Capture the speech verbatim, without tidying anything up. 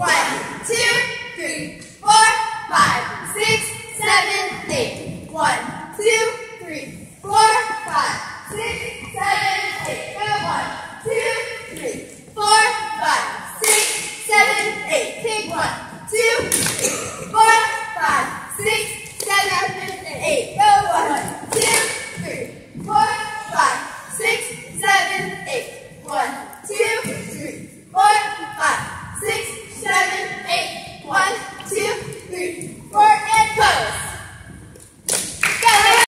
One, two, three, four, five, six, seven, eight. One, two,